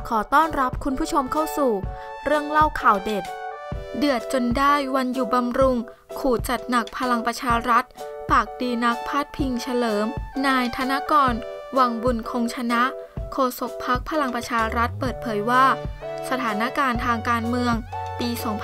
ขอต้อนรับคุณผู้ชมเข้าสู่เรื่องเล่าข่าวเด็ดเดือดจนได้วันอยู่บำรุงขู่จัดหนักพลังประชารัฐปากดีนักพาดพิงเฉลิมนายธนกรวังบุญคงชนะโฆษกพรรคพลังประชารัฐเปิดเผยว่าสถานการณ์ทางการเมืองปี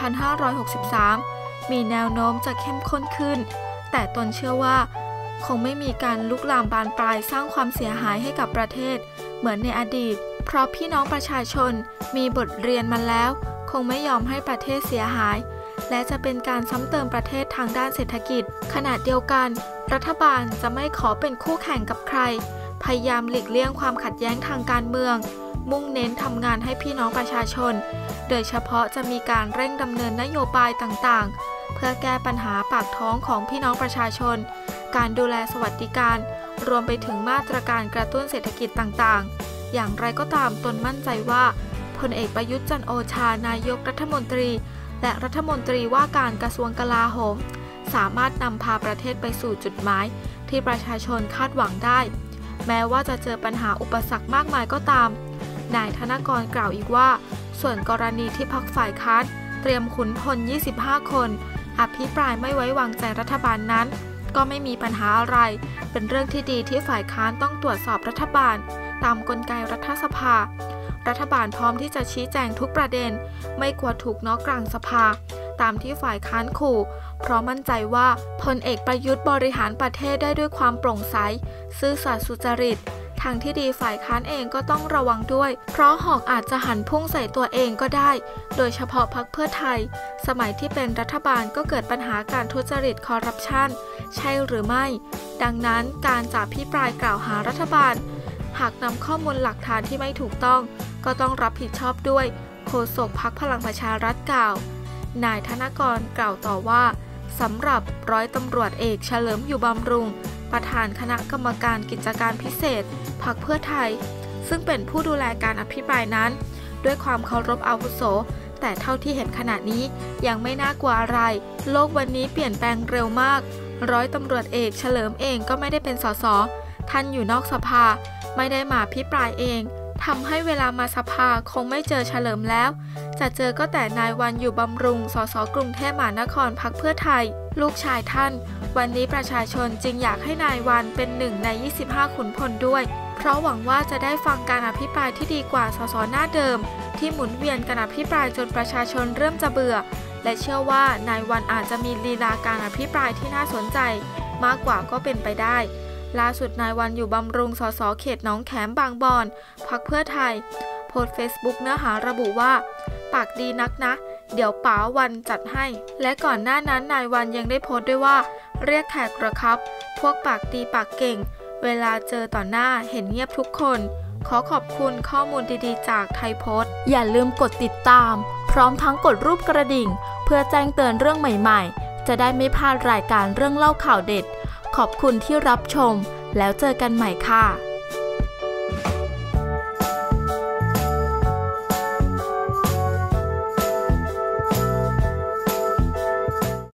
2563 มีแนวโน้มจะเข้มข้นขึ้นแต่ตนเชื่อว่าคงไม่มีการลุกลามบานปลายสร้างความเสียหายให้กับประเทศเหมือนในอดีตเพราะพี่น้องประชาชนมีบทเรียนมาแล้วคงไม่ยอมให้ประเทศเสียหายและจะเป็นการซ้ำเติมประเทศทางด้านเศรษฐกิจขณะเดียวกันรัฐบาลจะไม่ขอเป็นคู่แข่งกับใครพยายามหลีกเลี่ยงความขัดแย้งทางการเมืองมุ่งเน้นทำงานให้พี่น้องประชาชนโดยเฉพาะจะมีการเร่งดำเนินนโยบายต่างๆเพื่อแก้ปัญหาปากท้องของพี่น้องประชาชนการดูแลสวัสดิการรวมไปถึงมาตรการกระตุ้นเศรษฐกิจต่างๆอย่างไรก็ตามตนมั่นใจว่าพลเอกประยุทธ์จันทร์โอชานายกรัฐมนตรีและรัฐมนตรีว่าการกระทรวงกลาโหมสามารถนำพาประเทศไปสู่จุดหมายที่ประชาชนคาดหวังได้แม้ว่าจะเจอปัญหาอุปสรรคมากมายก็ตามนายธนกรกล่าวอีกว่าส่วนกรณีที่พรรคฝ่ายค้านเตรียมขุนพล25 คนอภิปรายไม่ไว้วางใจรัฐบาลนั้นก็ไม่มีปัญหาอะไรเป็นเรื่องที่ดีที่ฝ่ายค้านต้องตรวจสอบรัฐบาลตามกลไกรัฐสภารัฐบาลพร้อมที่จะชี้แจงทุกประเด็นไม่กลัวถูกน็อกกลางสภาตามที่ฝ่ายค้านขู่เพราะมั่นใจว่าพลเอกประยุทธ์บริหารประเทศได้ด้วยความโปร่งใสซื่อสัตย์สุจริตทางที่ดีฝ่ายค้านเองก็ต้องระวังด้วยเพราะหอกอาจจะหันพุ่งใส่ตัวเองก็ได้โดยเฉพาะพรรคเพื่อไทยสมัยที่เป็นรัฐบาลก็เกิดปัญหาการทุจริตคอร์รัปชันใช่หรือไม่ดังนั้นการจะอภิปรายกล่าวหารัฐบาลหากนำข้อมูลหลักฐานที่ไม่ถูกต้องก็ต้องรับผิดชอบด้วยโฆษกพรรคพลังประชารัฐกล่าวนายธนกรกล่าวต่อว่าสำหรับร้อยตำรวจเอกเฉลิมอยู่บำรุงประธานคณะกรรมการกิจการพิเศษพรรคเพื่อไทยซึ่งเป็นผู้ดูแลการอภิปรายนั้นด้วยความเคารพอาวุโสแต่เท่าที่เห็นขณะนี้ยังไม่น่ากลัวอะไรโลกวันนี้เปลี่ยนแปลงเร็วมากร้อยตำรวจเอกเฉลิมเองก็ไม่ได้เป็นสสท่านอยู่นอกสภาไม่ได้มาอภิปรายเองทำให้เวลามาสภาคงไม่เจอเฉลิมแล้วจะเจอก็แต่นายวันอยู่บำรุงสสกรุงเทพมหานครพรรคเพื่อไทยลูกชายท่านวันนี้ประชาชนจึงอยากให้นายวันเป็นหนึ่งใน25ขุนพลด้วยเพราะหวังว่าจะได้ฟังการอภิปรายที่ดีกว่าสสหน้าเดิมที่หมุนเวียนการอภิปรายจนประชาชนเริ่มจะเบื่อและเชื่อว่านายวันอาจจะมีลีลาการอภิปรายที่น่าสนใจมากกว่าก็เป็นไปได้ล่าสุดนายวันอยู่บำรุงสสเขตหนองแขมบางบอนพรรคเพื่อไทยโพสต์เฟซบุ๊กเนื้อหาระบุว่าปากดีนักนะเดี๋ยวป๋าวันจัดให้และก่อนหน้านั้นนายวันยังได้โพสต์ด้วยว่าเรียกแขกเหรอครับพวกปากดีปากเก่งเวลาเจอต่อหน้าเห็นเงียบทุกคนขอขอบคุณข้อมูลดีๆจากไทยโพสต์อย่าลืมกดติดตามพร้อมทั้งกดรูปกระดิ่งเพื่อแจ้งเตือนเรื่องใหม่ๆจะได้ไม่พลาดรายการเรื่องเล่าข่าวเด็ดขอบคุณที่รับชมแล้วเจอกันใหม่ค่ะ